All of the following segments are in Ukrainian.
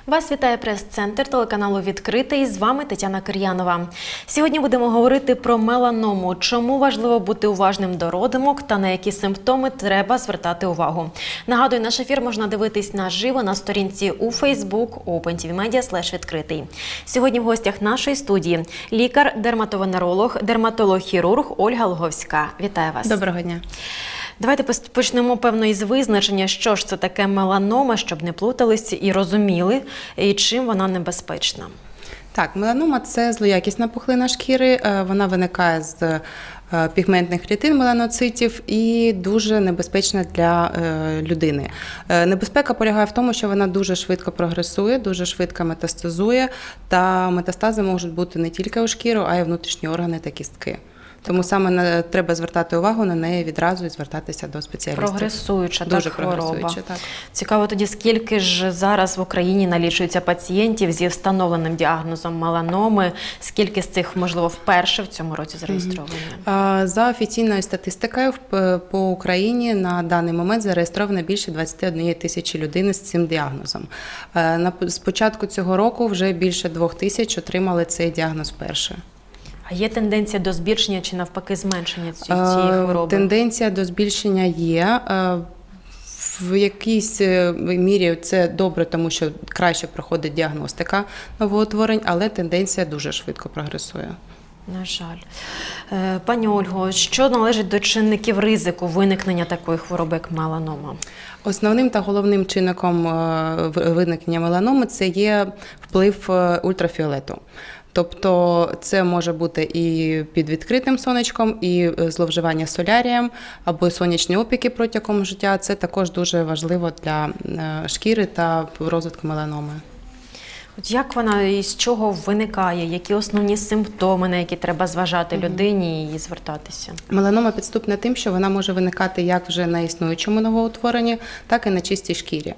Вас вітає прес-центр телеканалу «Відкритий». З вами Тетяна Кир'янова. Сьогодні будемо говорити про меланому. Чому важливо бути уважним до родимок та на які симптоми треба звертати увагу. Нагадую, наш ефір можна дивитись наживо на сторінці у Facebook opentvmedia/відкритий. Сьогодні в гостях нашої студії лікар-дерматовенеролог, дерматолог-хірург Ольга Луговська. Вітаю вас. Доброго дня. Давайте почнемо, певно, із визначення, що ж це таке меланома, щоб не плуталися і розуміли, і чим вона небезпечна. Так, меланома – це злоякісна пухлина шкіри, вона виникає з пігментних клітин меланоцитів і дуже небезпечна для людини. Небезпека полягає в тому, що вона дуже швидко прогресує, дуже швидко метастазує, та метастази можуть бути не тільки у шкіру, а й внутрішні органи та кістки. Тому саме треба звертати увагу на неї відразу і звертатися до спеціалістів. Прогресуюча дуже хвороба. Прогресуюча, так. Цікаво тоді, скільки ж зараз в Україні налічується пацієнтів зі встановленим діагнозом меланоми, скільки з цих, можливо, вперше в цьому році зареєстровані? За офіційною статистикою по Україні на даний момент зареєстровано більше 21 тисячі людей з цим діагнозом. З початку цього року вже більше 2 тисяч отримали цей діагноз вперше. А є тенденція до збільшення чи навпаки зменшення цієї хвороби? Тенденція до збільшення є. В якійсь мірі це добре, тому що краще проходить діагностика новоутворень, але тенденція дуже швидко прогресує. На жаль. Пані Ольго, що належить до чинників ризику виникнення такої хвороби, як меланома? Основним та головним чинником виникнення меланоми – це є вплив ультрафіолету. Тобто це може бути і під відкритим сонечком, і зловживання солярієм, або сонячні опіки протягом життя. Це також дуже важливо для шкіри та розвитку меланоми. От як вона і з чого виникає? Які основні симптоми, на які треба зважати людині і звертатися? Меланома підступна тим, що вона може виникати як вже на існуючому новоутворенні, так і на чистій шкірі.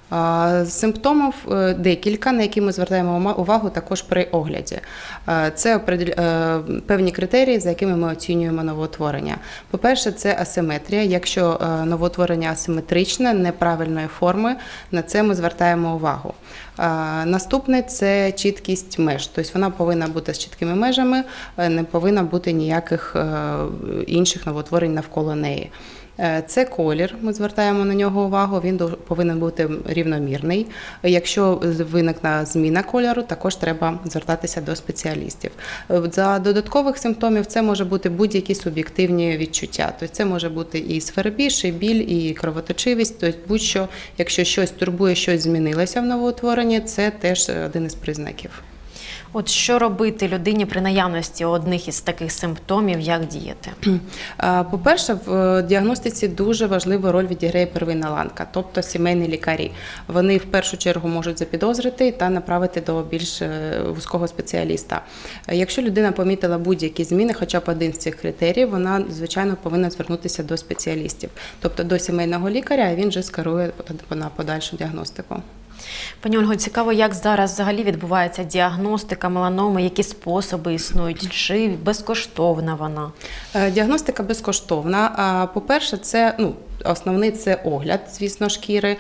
Симптомів декілька, на які ми звертаємо увагу також при огляді. Це певні критерії, за якими ми оцінюємо новоутворення. По-перше, це асиметрія. Якщо новоутворення асиметричне, неправильної форми, на це ми звертаємо увагу. Наступне – це чіткість меж. Тобто вона повинна бути з чіткими межами, не повинна бути ніяких інших новоутворень навколо неї. Це колір, ми звертаємо на нього увагу, він повинен бути рівномірний. Якщо виникне зміна кольору, також треба звертатися до спеціалістів. За додаткових симптомів це може бути будь-які суб'єктивні відчуття. Тобто це може бути і свербіж, і біль, і кровоточивість, тобто будь-що, якщо щось турбує, щось змінилося в новоутворенні, це теж один із признаків. От що робити людині при наявності одних із таких симптомів, як діяти? По-перше, в діагностиці дуже важливу роль відіграє первинна ланка, тобто сімейні лікарі. Вони в першу чергу можуть запідозрити та направити до більш вузького спеціаліста. Якщо людина помітила будь-які зміни, хоча б один з цих критеріїв, вона, звичайно, повинна звернутися до спеціалістів, тобто до сімейного лікаря, а він вже скерує на подальшу діагностику. Пані Ольго, цікаво, як зараз взагалі відбувається діагностика меланоми, які способи існують, чи безкоштовна вона? Діагностика безкоштовна. По-перше, основний – це огляд, звісно, шкіри,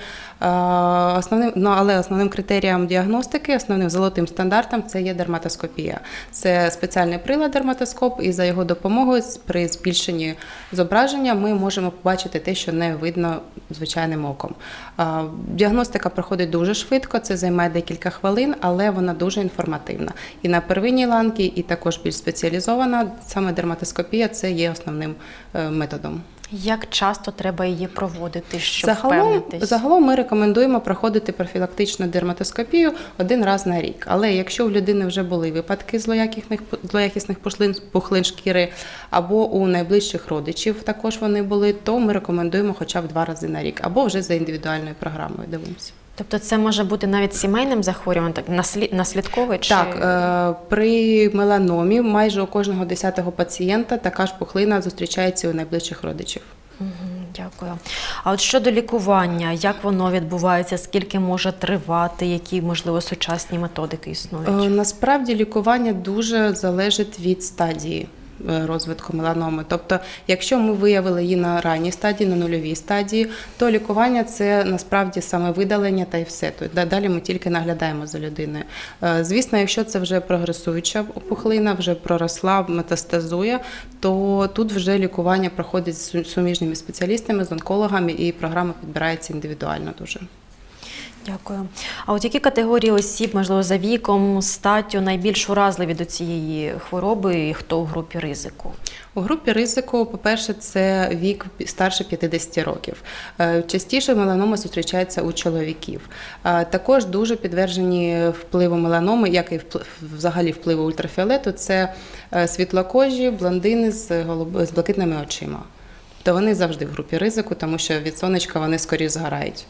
але основним критерієм діагностики, основним золотим стандартом – це є дерматоскопія. Це спеціальний прилад дерматоскоп, і за його допомогою при збільшенні зображення ми можемо побачити те, що не видно звичайним оком. Діагностика проходить дуже швидко, це займає декілька хвилин, але вона дуже інформативна. І на первинній ланці, і також більш спеціалізована, саме дерматоскопія – це є основним методом. Як часто треба її проводити, щоб впевнитись? Загалом ми рекомендуємо проходити профілактичну дерматоскопію 1 раз на рік. Але якщо в людини вже були випадки злоякісних пухлин шкіри або у найближчих родичів також вони були, то ми рекомендуємо хоча б 2 рази на рік, або вже за індивідуальною програмою дивимося. Тобто це може бути навіть сімейним захворюванням, наслідкове? Так, при меланомі майже у кожного 10-го пацієнта така ж пухлина зустрічається у найближчих родичів. Дякую. А от щодо лікування, як воно відбувається, скільки може тривати, які, можливо, сучасні методики існують? Насправді лікування дуже залежить від стадії розвитку меланоми. Тобто, якщо ми виявили її на ранній стадії, на нульовій стадії, то лікування – це насправді саме видалення та й все. Тобто, далі ми тільки наглядаємо за людиною. Звісно, якщо це вже прогресуюча опухлина, вже проросла, метастазує, то тут вже лікування проходить з суміжними спеціалістами, з онкологами, і програма підбирається індивідуально дуже. Дякую. А от які категорії осіб, можливо, за віком, статтю найбільш уразливі до цієї хвороби і хто у групі ризику? У групі ризику, по-перше, це вік старше 50 років. Частіше меланома зустрічається у чоловіків. Також дуже підтверджені впливу меланоми, як і взагалі впливу ультрафіолету, це світлокожі, блондини з блакитними очима. То вони завжди в групі ризику, тому що від сонечка вони скоріше згорають.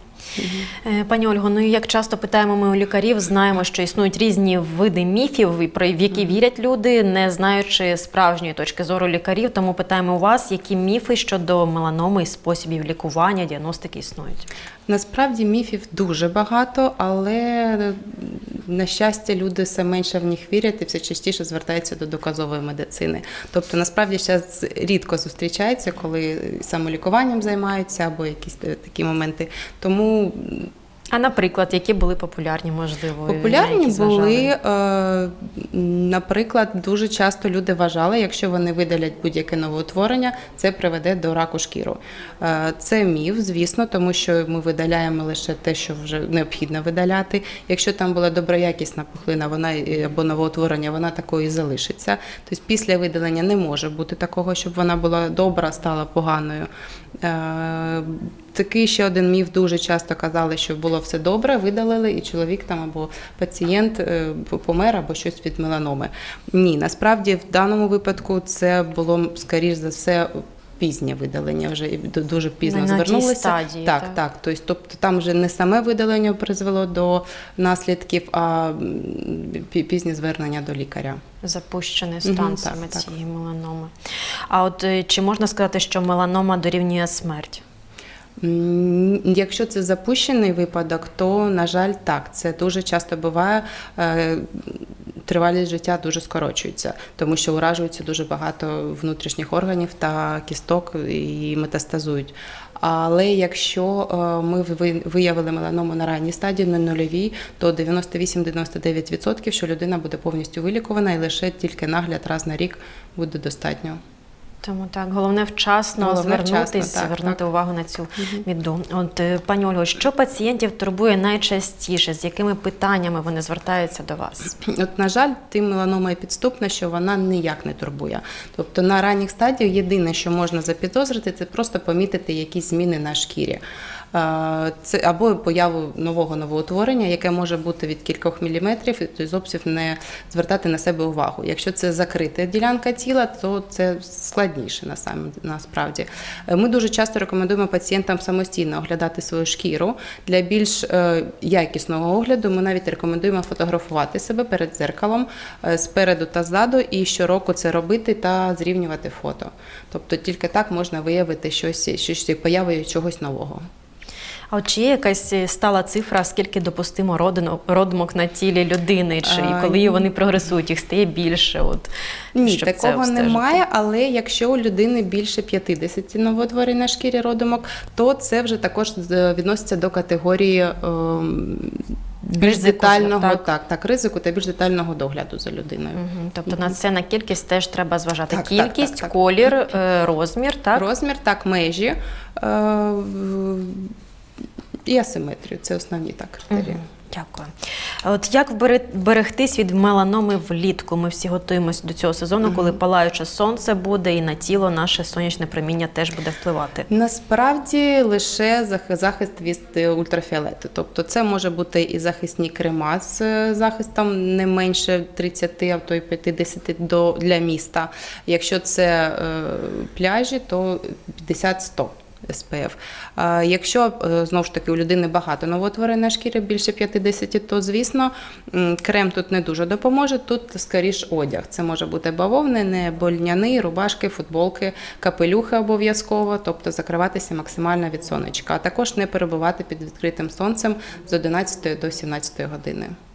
Пані Ольго, ну і як часто питаємо ми у лікарів, знаємо, що існують різні види міфів, в які вірять люди, не знаючи справжньої точки зору лікарів. Тому питаємо у вас, які міфи щодо меланоми і способів лікування, діагностики існують? Насправді міфів дуже багато, але, на щастя, люди все менше в них вірять і все частіше звертаються до доказової медицини. Тобто, насправді, зараз рідко зустрічається, коли самолікуванням займаються або якісь такі моменти. Тому... А, наприклад, які були популярні, можливо? Популярні були, наприклад, дуже часто люди вважали, якщо вони видалять будь-яке новоутворення, це приведе до раку шкіри. Це міф, звісно, тому що ми видаляємо лише те, що вже необхідно видаляти. Якщо там була доброякісна пухлина або новоутворення, вона такою і залишиться. Тобто після видалення не може бути такого, щоб вона була добра, стала поганою. Такий ще один міф, дуже часто казали, що було все добре, видалили, і чоловік там або пацієнт помер, або щось від меланоми. Ні, насправді в даному випадку це було, скоріш за все, пізнє видалення, вже дуже пізно звернулося. Стадії, так. Тобто там вже не саме видалення призвело до наслідків, а пізнє звернення до лікаря. Запущений стан саме цієї меланоми. А от чи можна сказати, що меланома дорівнює смерть? Якщо це запущений випадок, то, на жаль, так. Це дуже часто буває, тривалість життя дуже скорочується, тому що уражується дуже багато внутрішніх органів та кісток і метастазують. Але якщо ми виявили меланому на ранній стадії, на нульовій, то 98-99%, що людина буде повністю вилікувана і лише тільки нагляд раз на рік буде достатньо. Тому так, головне вчасно звернути увагу на цю біду. От, пані Ольго, що пацієнтів турбує найчастіше? З якими питаннями вони звертаються до вас? От, на жаль, тим меланома і підступна, що вона ніяк не турбує. Тобто на ранніх стадіях єдине, що можна запідозрити, це просто помітити якісь зміни на шкірі. Це або появу нового новоутворення, яке може бути від кількох міліметрів, і зовсім не звертати на себе увагу. Якщо це закрита ділянка тіла, то це складніше насправді. Ми дуже часто рекомендуємо пацієнтам самостійно оглядати свою шкіру. Для більш якісного огляду ми навіть рекомендуємо фотографувати себе перед дзеркалом, спереду та ззаду, і щороку це робити та зрівнювати фото. Тобто тільки так можна виявити щось появою чогось нового. А от чи є якась стала цифра, скільки допустимо родимок на тілі людини, чи коли вони прогресують, їх стає більше? От, ні, такого немає, але якщо у людини більше 50 новоутворень на шкірі родимок, то це вже також відноситься до категорії більш детального ризику та більш детального догляду за людиною. Тобто на це, на кількість теж треба зважати. Кількість, колір, розмір, так? Розмір, так, межі і асиметрію. Це основні критерії. Дякую. От як берегтись від меланоми влітку? Ми всі готуємося до цього сезону, коли палаюче сонце буде і на тіло наше сонячне проміння теж буде впливати. Насправді лише захист від ультрафіолету. Тобто це може бути і захисні крема з захистом не менше 30, а то й 50 для міста. Якщо це пляжі, то 50-100. СПФ. Якщо, знову ж таки, у людини багато новоутворень на шкірі, більше 50, то, звісно, крем тут не дуже допоможе, тут, скоріш, одяг. Це може бути бавовняний, больняний, рубашки, футболки, капелюхи обов'язково, тобто закриватися максимально від сонечка, а також не перебувати під відкритим сонцем з 11 до 17 години.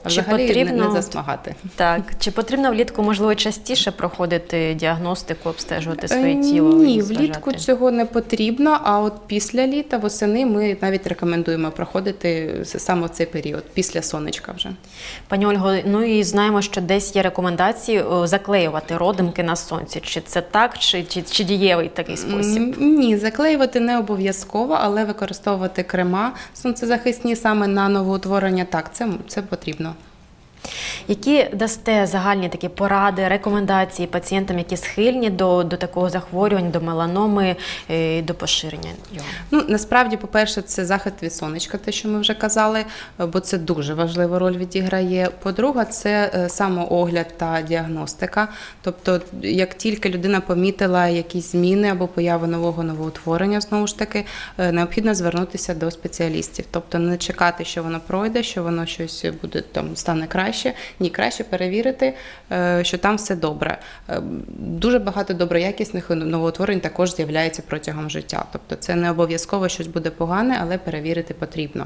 А Чи взагалі потрібно- не засмагати. Так, чи потрібно влітку, можливо, частіше проходити діагностику, обстежувати своє тіло? Ні, і влітку зважати? цього не потрібно, а от після літа, восени ми навіть рекомендуємо проходити саме в цей період, після сонечка вже. Пані Ольго, ну і знаємо, що десь є рекомендації заклеювати родимки на сонці. Чи це так, чи дієвий такий спосіб? Ні, заклеювати не обов'язково, але використовувати крема сонцезахисні саме на новоутворення, так, це потрібно. Які дасте загальні такі поради, рекомендації пацієнтам, які схильні до такого захворювання, до меланоми, до поширення його? Ну, насправді, по-перше, це захист від сонечка, те, що ми вже казали, бо це дуже важливу роль відіграє. По-друге, це самоогляд та діагностика. Тобто, як тільки людина помітила якісь зміни або появу новоутворення, знову ж таки, необхідно звернутися до спеціалістів. Тобто, не чекати, що воно пройде, що воно щось буде, стане краще. Ні, краще перевірити, що там все добре. Дуже багато доброякісних новоутворень також з'являється протягом життя. Тобто це не обов'язково щось буде погане, але перевірити потрібно.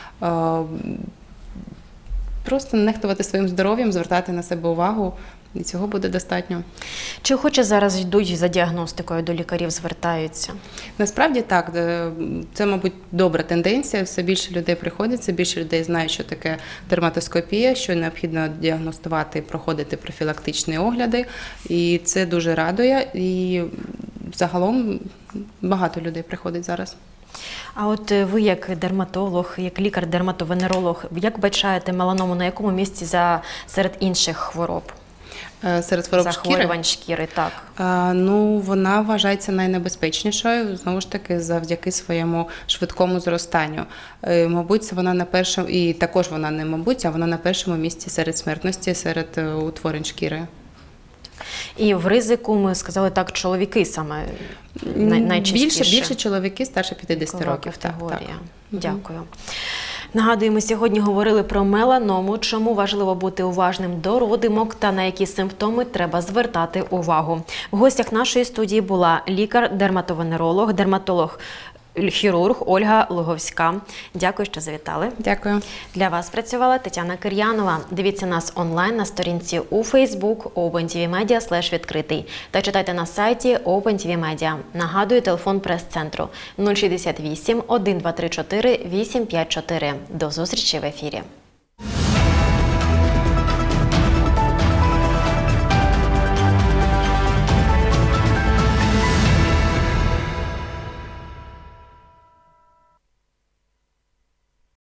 Просто не нехтувати своїм здоров'ям, звертати на себе увагу, і цього буде достатньо. Чи охоче зараз йдуть за діагностикою, до лікарів звертаються? Насправді так, це, мабуть, добра тенденція. Все більше людей приходять, все більше людей знають, що таке дерматоскопія, що необхідно діагностувати, проходити профілактичні огляди. І це дуже радує. І загалом багато людей приходить зараз. А от ви як дерматолог, як лікар-дерматовенеролог, як бачаєте меланому, на якому місці серед інших хвороб? Серед хвороб захворювань шкіри, так. Ну, вона вважається найнебезпечнішою, знову ж таки, завдяки своєму швидкому зростанню. Мабуть, вона на першому, і також вона не мабуть, а вона на першому місці серед смертності, серед утворень І в ризику, ми сказали так, чоловіки саме найчастіше. Більше чоловіки старше 50 років. Категорія. Так. Дякую. Нагадуємо, сьогодні говорили про меланому, чому важливо бути уважним до родимок та на які симптоми треба звертати увагу. В гостях нашої студії була лікар-дерматовенеролог, дерматолог-хірург Ольга Луговська. Дякую, що завітали. Дякую. Для вас працювала Тетяна Кир'янова. Дивіться нас онлайн на сторінці у Facebook opentvmedia/відкритий та читайте на сайті Open TV Media. Нагадую, телефон прес-центру 068 1234 854. До зустрічі в ефірі.